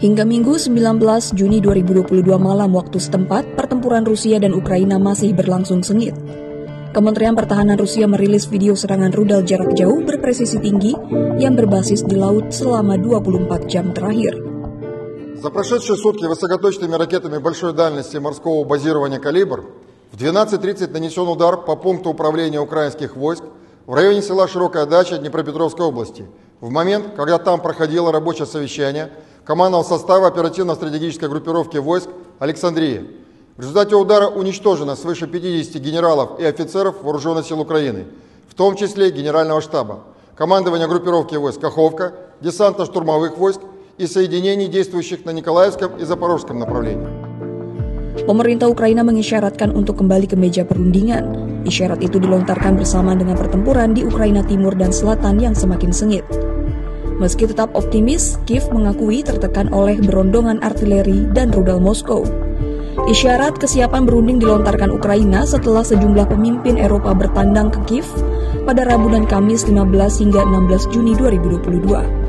Hingga Minggu 19 Juni 2022 malam waktu setempat, pertempuran Rusia dan Ukraina masih berlangsung sengit. Kementerian Pertahanan Rusia merilis video serangan rudal jarak jauh berpresisi tinggi yang berbasis di laut selama 24 jam terakhir. За прошедшие сутки высокоточными ракетами большой дальности морского базирования «Калибр» в 12:30 нанесен удар по пункту управления украинских войск в районе села Широкая Дача Днепропетровской области, в момент, когда там проходило рабочее совещание командного состава оперативно-стратегической группировки войск «Александрия». В результате удара уничтожено свыше 50 генералов и офицеров Вооруженных сил Украины, в том числе Генерального штаба, командования группировки войск «Каховка», десантно-штурмовых войск и соединений, действующих на Николаевском и Запорожском направлении. Pemerintah Ukraina mengisyaratkan untuk kembali ke meja perundingan. Isyarat itu dilontarkan bersamaan dengan pertempuran di Ukraina Timur dan Selatan yang semakin sengit. Meski tetap optimis, Kiev mengakui tertekan oleh berondongan artileri dan rudal Moskow. Isyarat kesiapan berunding dilontarkan Ukraina setelah sejumlah pemimpin Eropa bertandang ke Kiev pada Rabu dan Kamis 15 hingga 16 Juni 2022.